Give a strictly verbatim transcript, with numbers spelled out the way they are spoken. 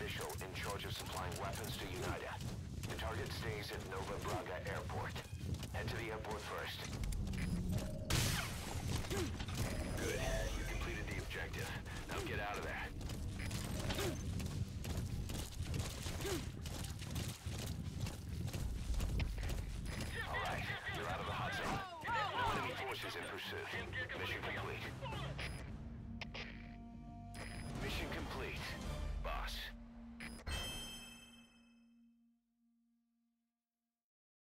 official in charge of supplying weapons to United. The target stays at Nova Braga Airport. Head to the airport first. Good. You completed the objective. Now get out of there. All right. You're out of the hot zone. No enemy forces in pursuit. Mission complete. Mission complete, boss.